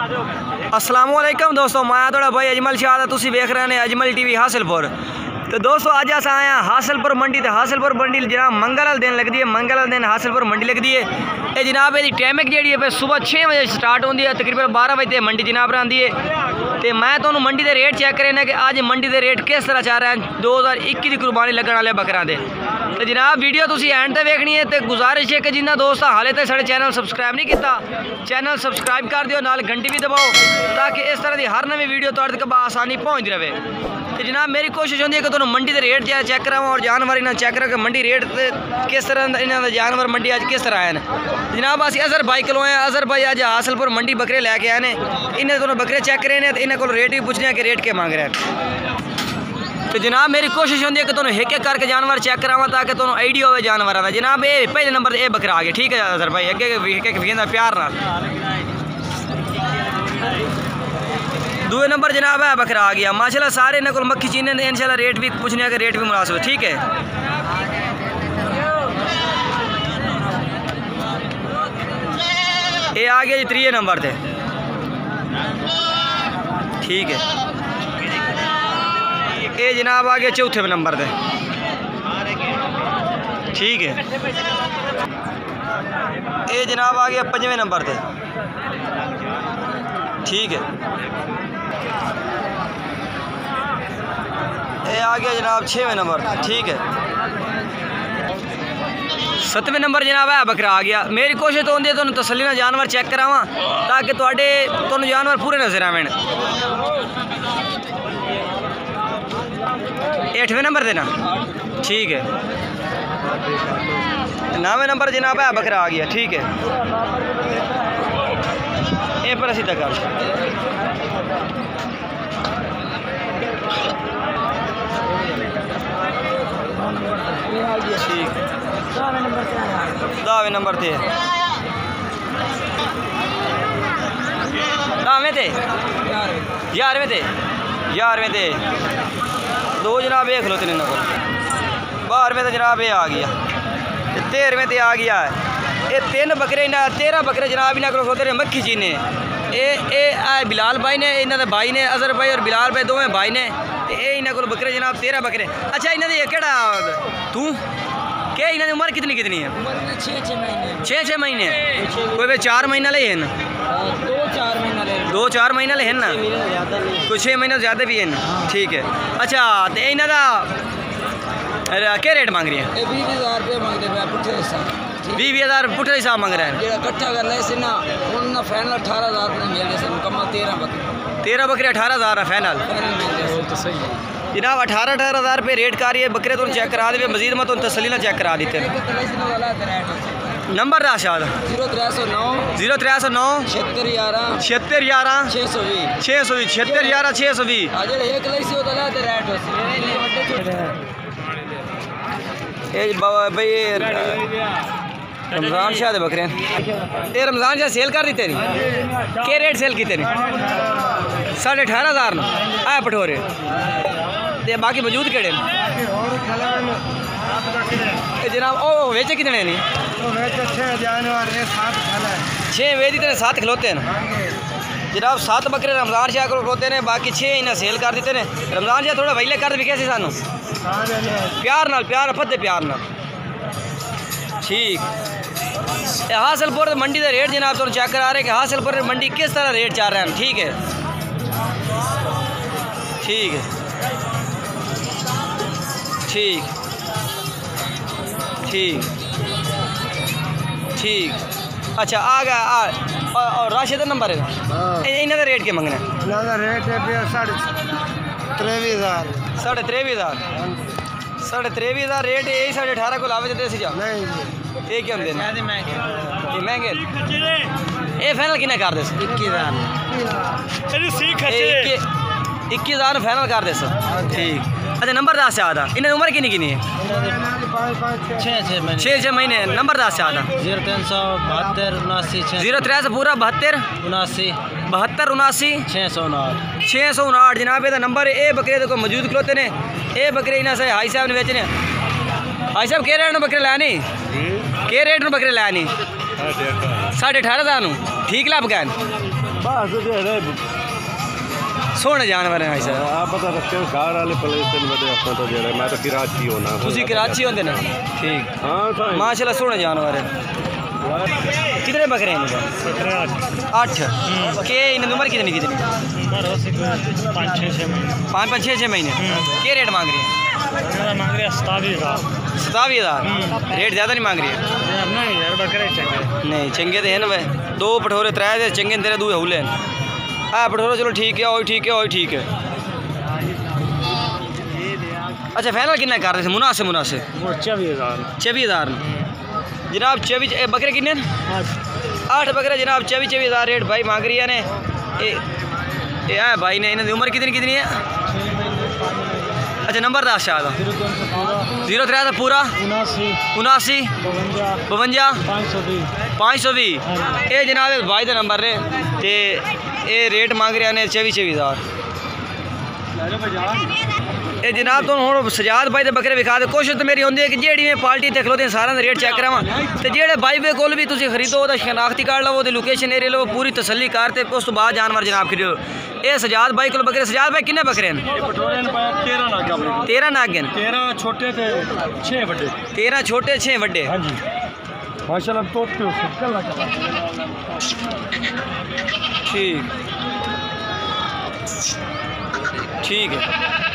अस्सलाम वालेकुम दोस्तों, मैं थोड़ा भाई अजमल शाह, तुसी वेख रहे हैं अजमल टीवी हासिलपुर। तो दोस्तों अज अस आए हैं हासिलपुर मंडी। तो हासिलपुर मंडी जनाब मंगल वाले दिन लगती है, मंगल वाले दिन हासिलपुर मंडी लगती है। ये जनाब ये टाइमिंग जी है सुबह 6 बजे स्टार्ट होती है, तकरीबन 12 बजे मंडी जनाब आती है। तो मैं तो मंडी के रेट चेक करना कि अज मंडी के रेट किस तरह चल रहे हैं 2021 की कुर्बानी लगने वाले बकरा के। तो जनाब वीडियो तुम एंड तक वेखनी है। तो गुजारिश है कि जिन्हें दोस्त हाले तक साढ़े चैनल सबसक्राइब नहीं किया, चैनल सबसक्राइब कर दियो, नाल घंटी भी दबाओ ताकि इस तरह की हर नवी वीडियो तुहाडे तक आसानी पहुँचती रहे। तो जनाब मेरी कोशिश होती है कि तुहानू मंडी के रेट चेक करावां और जानवर इन्हें चेक करा कि मंडी रेट किस तरह इन्होंने जानवर मंडी अज किस तरह आए हैं। जनाब अस अजहर भाई को आए, अजहर भाई अज हासिलपुर मंडी बकरे लैके आए हैं। इन्हें तुहानू बकरे चेक करे ने, तो इन्हें को रेट भी पूछने कि रेट के मांग रहे हैं। तो जनाब मेरी कोशिश होती है कि तुहानू एक एक करके जानवर चेक करावां ताकि तुहानू आइडिया हो जानवर का। जनाब ये पहले नंबर ये बकरा आ गया, ठीक है अजहर भाई, अगे एक प्यार नाल। दूसरे नंबर जनाब है बकरा आ गया माशाल्लाह, सारे इन्हें को मक्खी चीने ने इंशाल्लाह रेट भी पूछने के रेट भी मुनासिब, ठीक है। ये आ गया जी 3 नंबर थे, ठीक है। ये जनाब आ गया 4थे नंबर थे, ठीक है। ये जनाब आ गया 5वें नंबर थे, ठीक है। ये आ गया जनाब 6वें नंबर, ठीक है। 7वें नंबर जनाब है बकरा आ गया। मेरी कोशिश तो होती है तुहानू तसल्ली नाल जानवर चेक करावां ताकि तुहानू जानवर पूरे नजर आवें। 8वें नंबर देना, ठीक है। 9वें नंबर जनाब है बकरा आ गया, ठीक है। ये पर सीधा कर, ठीक। 10वें नंबर थे, 10वें थे, 11वें थे, 11वें थे। 2 जनाब ये खलोते ने, 12वें तो जनाब ये आ गया, 13वें ते आ गया है। ये 3 बकरे इन्हें 13 बकरे जनाब इन्हें को खलोते ने मक्खी चीने। ये बिलाल भाई ने, इन्होंने भाई ने, अजहर भाई और बिलाल भाई दोवें भाई ने। ये इन्हें को बकरे जनाब 13 बकरे। अच्छा इन्हें केड़ा तू क्या इन्हें उम्र कितनी कितनी है? 6 महीने। कोई वे 4 महीने ले हैं, 2-4 महीने ले हैं ना, कोई 6 महीने ज़्यादा भी हैं, ठीक है। अच्छा तो इन्हें का क्या रेट मांग रही है? 20,000 रुपये मांगते हैं पुट्ठे हिसाब, 20,000 पुट्ठे हिसाब मांग रहे हैं। इकट्ठा कर ले से ना उन फाइनल 18,000 में मिल गए, मुकम्मल 13 बकरे 18,000 फाइनल। तो सही है जनाब 18,000 रुपये रेट कर रही है बकरे। तुम चेक करा दे, मजीद मैं तुम तसली ना चेक करा देते हैं। नंबर दस याद 0309 0309 7611 7611 620 620 7611 620। भाई रमज़ान शाह दे बकरे, ये रमज़ान शाह सेल कर देते नहीं, क्या रेट सेल किते नहीं? 18,500 ना आ पठोरे ते बाकी मौजूद केड़े जनाब? ओ वेचे कितने नहीं? 6 वेच देते 7 खिलोते हैं जनाब। 7 बकरे रमज़ान शाह को खिलोते हैं, बाकी 6 इन्हें सेल कर देते हैं। रमज़ान शाह थोड़ा वहीले कर भी कैसे सानू प्यार नाल, प्यार फते प्यार नाल, ठीक। हासिलपुर मंडी का रेट जनाब तुम चेक करा रहे हैं कि हासिलपुर मंडी किस तरह रेट चल रहे हैं, ठीक है, ठीक है, ठीक ठीक ठीक। अच्छा आ गया और राशिद नंबर है इन्हों का रेट के मंगना? रेट है 23,000 23,000 23,000 रेट यही 18,500 को लावे देते जा ये क्या होंगे महंगे। ये फाइनल किन्ने कर दे? 21,000 फाइनल कर दे, ठीक। अच्छा नंबर 10 से आता इन्हें उम्र कितनी कितनी है? 6 महीने। नंबर 10 से आता 0372 03 से पूरा 72 79 659 जनाब ये नंबर। ये बकरे देखो मौजूद खलोते ने, ये बकरे इन्हें से हाई साहब ने बेचने। हाई साहब के रेट बकरे लैनी, के रेट बकरे लैनी? 18,500 ठीक लभ गए। बस सोहने जानवर हैं भाई साहब। आप बता सकते हो घर वाले पलेस्टन बड़े अपना तो जेड़ा मैं तो कराची होना तुसी कराची होंदे ने ठीक हाँ साईं माशाल्लाह सोहने जानवर है। कितने बकरे हैं इनके? 8 के इन उम्र कितनी कितनी? 5-6 महीने। क्या रेट मांग रही है? 27,000। रेट ज़्यादा नहीं मांग रही है? नहीं चंगे तो है ना भाई 2 पठोरे 3 चंगे तेरे 2 हुले हाँ पठोरे चलो ठीक है वही ठीक है वही ठीक है। अच्छा फाइनल कितना कर रहे थे मुनासिब 24,000 जनाब 24 बकरे कितने 8 बकरे जनाब 24,000 रेट भाई मांग रही है ने ये है भाई ने इन्हें उम्र कितनी है? अच्छा नंबर 10 शायद 03 पूरा 79 52 520 ये जनाब भाई का नंबर है ते ये रेट मांग रहे हैं 24,000। ये जनाब तुम हम सजाद भाई के बकरे विखा दे कोशिश तो मेरी होंगी है कि जेड़ी मैं पार्टी ते खलोते सारा रेट चेक करावा तो जेडे भाई वे कोल भी तुम खरीदो तो शनाख्ती कार्ड लवो तो लोकेशन एरिया लवो पूरी तसल्ली करते उस तो बाद जानवर जनाब खरीदो। ये सजाद भाई को बकरे सजाद भाई कितने बकरे हैं? 13 नाग हैं 13 छोटे थे 6 बड़े 13 छोटे 6 बड़े। हाँ जी माशाल्लाह तो ठीक है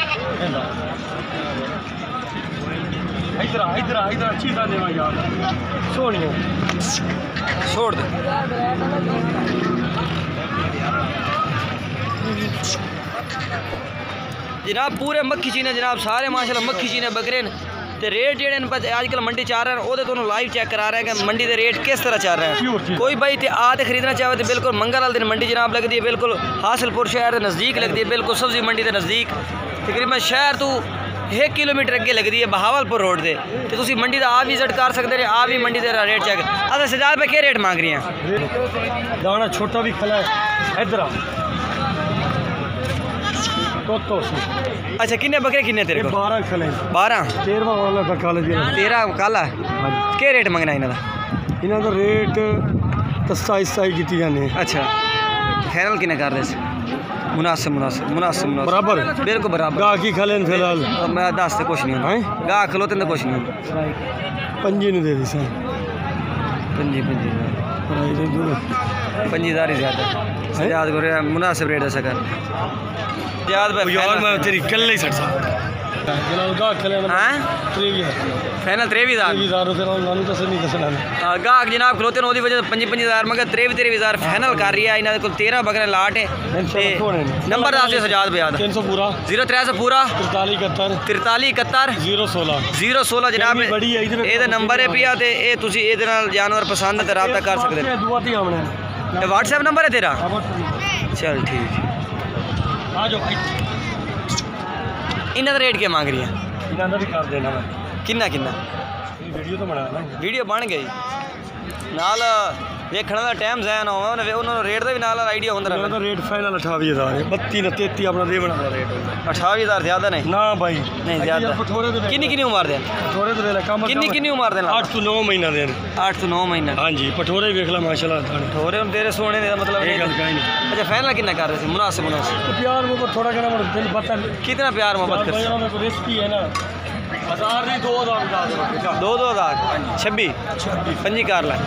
इधर अच्छी था देवा यार सोनियो छोड़ दे। जनाब पूरे मक्खी चीने जनाब सारे माशाल्लाह मक्खी चीने बकरे न ते रेट जेडे आजकल मंडी चाह रहे हैं वो तो लाइव चेक करा रहे हैं कि मंडी के रेट किस तरह चल रहे हैं। कोई भाई ते आते खरीदना चाहे तो बिल्कुल मंगल वाले दिन मंडी जनाब लगती है बिल्कुल हासिलपुर शहर के नज़दीक लगती है बिल्कुल सब्जी मंडी के नज़दीक तकरीबन शहर तो 1 किलोमीटर अगे लगती है बहावलपुर रोड से तो तुम मंडी का आ विजिट कर सकते हैं आ भी मंडी का रेट चेक। अच्छा सजाद भाई क्या रेट मांग रही हैं? दाना छोटा भी खला है इधर अच्छा कितने बकरे कितने तेरे को? 12 खले 12 13 वाला का काला जी 13 काला क्या रेट मंगना इन्हों इन्हों का रेट 27 की ने। अच्छा फाइनल कितने कर रहे मुनासिब बराबर बिल्कुल बराबर गा की खले फिलहाल मैं दस तो कुछ नहीं होना गा खलोते तो कुछ नहीं होना 5 ने दे दी सर 5,000 ही ज़्यादा याद करो मुनासिब रेट ऐसा कर याद भाई यार मैं तेरी कल ही सट जनाब गा खले हैं फाइनल 23,000 गाहक जनाब खलोते ओदी वजह 5,000 मगर 23,000 फाइनल कर रही है इन्होंने को 13 बकरे लाट है नंबर दस सजाद भाई 300 पूरा 03 पूरा 43 71 016 जनाब ये नंबर है पिया ते ये तुसी ये जानवर पसंद है रब्ता कर सकते हैं। व्हाट्सएप नंबर है तेरा चल ठीक इन्हों का रेट क्या मांग रही है? किन्ना वीडियो तो बना वीडियो बन गई नाल देखने का टाइम ज़ाया ना हो उन्होंने रेट का भी नाल आइडिया होता है रेट फाइनल 28,000 32 ने 33 अपना दे बना रेट 28,000 ज़्यादा नहीं ना भाई नहीं ज़्यादा कितनी उम्र दे पठोरे तो ले कम कितनी उम्र दे 8 to 9 महीना दे 8 to 9 महीना। हाँ जी पठोरे देख ला माशाल्लाह पठोरे हम तेरे सोने का मतलब ये गल कहीं नहीं। अच्छा फाइनल कितना कर रहे थे मुनासिब तो प्यार मोहब्बत थोड़ा करना दिल बता कितना प्यार मोहब्बत कर रिस्की है ना 1000 नहीं 2,000 26 पंजी कार ला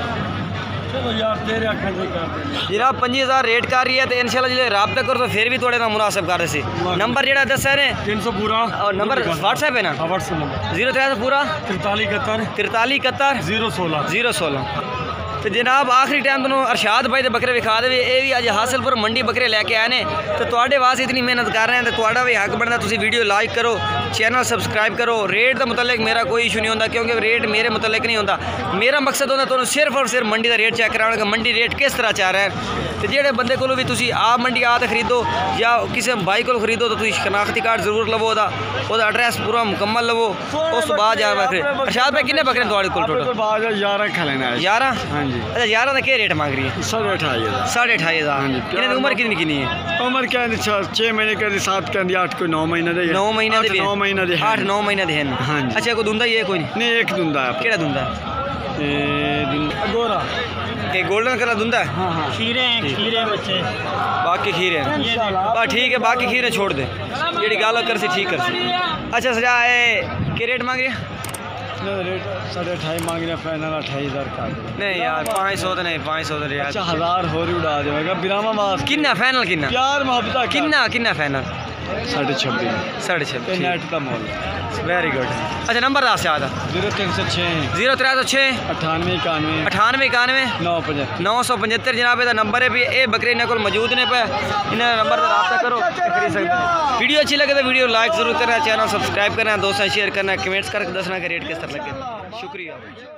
जनाब 5,000 रेट कर रही है तो इंशाल्लाह जो रब्ता करो तो फिर भी थोड़े ना मुनासिब कर रहे नंबर जो दस है 300 पूरा और नंबर व्हाट्सएप है ना 03 पूरा 43 71 016 तो जनाब आखिरी टाइम तुम अरशाद भाई के बकरे विखा दे ये भी अज हासिलपुर मंडी बकरे लैके आए हैं तो थोड़े वास्ते इतनी मेहनत कर रहे हैं तो थोड़ा भी हक बनता तुम वीडियो लाइक करो चैनल सबसक्राइब करो। रेट के मुतलक मेरा कोई इशू नहीं होता क्योंकि रेट मेरे मुतलक नहीं होता मेरा मकसद होता तुम सिर्फ और सिर्फ मंडी का रेट चेक कराना कि मंडी रेट किस तरह चाह रहा है तो जेडे बंदे को भी तुम आप मंडी आते खरीदो या किसी भाई को खरीदो तो तुम शनाख्ती कार्ड जरूर लवो वह एड्रैस पूरा मुकम्मल लवो उस तो बाद जा बकरे। अरशाद भाई कितने बकरे थोड़े को टोटल 11 खलेना 11 अच्छा 11 का क्या रेट मांग रही है? 28,500 इन्हें उम्र कितनी है? उम्र क्या 6 महीने के 7 के 8 कोई 9 महीने दे 9 महीने दे 9 महीने दे 8-9 महीने दे हाँ अच्छा कोई दुंदा ही है कोई नहीं एक दुंदा है केड़ा दुंदा गोरा ये गोल्डन कलर धुंधा है। हाँ हाँ खीरे बच्चे बाकी खीरे हैं बस ठीक है, बाकी खीरे छोड़ दे, ये गाल कर से ठीक कर सी। अच्छा सजा है के रेट मांग रहे हैं? रेट 28.5 मांग रहे, फाइनल 28,000 का। नहीं यार 500 तो नहीं, 500 तो यार। अच्छा 1000 हो रही उड़ा जाएगा बिरामा मास। किन्ना फाइनल किन्ना? प्यार मोहब्बत किन्ना फाइनल? 26.5 26.5 नेट का मोल। Very good. अच्छा नंबर दस याद 0306 0306 98 91 98 91 975 975 जनाब का नंबर है भी। ये बकरे इन्होंने को मौजूद ने पे, इन्हें नंबर पर रब्ता करो खरीद सकते हैं। वीडियो अच्छी लगे तो वीडियो लाइक जरूर करना, चैनल सब्सक्राइब करना, दोस्तों शेयर करना, कमेंट्स करके दसना कि रेट किस तरह लगे। शुक्रिया।